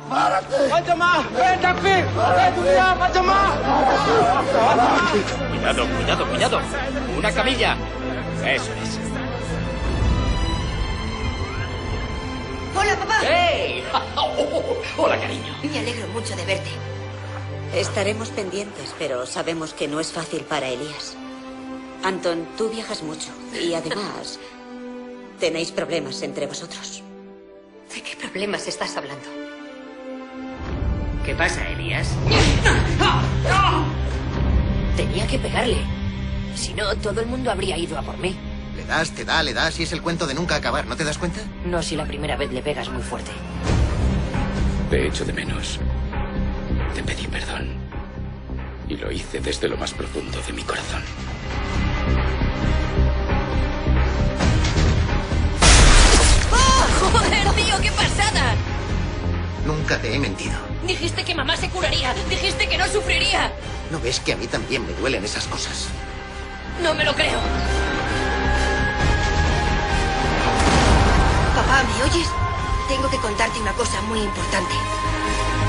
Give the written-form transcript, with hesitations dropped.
Cuidado, cuidado, cuidado. Una camilla. Eso es. ¡Hola, papá! ¡Hey! Hola, cariño. Me alegro mucho de verte. Estaremos pendientes, pero sabemos que no es fácil para Elías. Anton, tú viajas mucho y además tenéis problemas entre vosotros. ¿De qué problemas estás hablando? ¿Qué pasa, Elías? Tenía que pegarle. Si no, todo el mundo habría ido a por mí. Le das, te da, le das y es el cuento de nunca acabar, ¿no te das cuenta? No si la primera vez le pegas muy fuerte. Te echo de menos. Te pedí perdón. Y lo hice desde lo más profundo de mi corazón. ¡Oh, joder, tío, qué pasada! Nunca te he mentido. Dijiste que mamá se curaría. Dijiste que no sufriría. ¿No ves que a mí también me duelen esas cosas? No me lo creo. Papá, ¿me oyes? Tengo que contarte una cosa muy importante.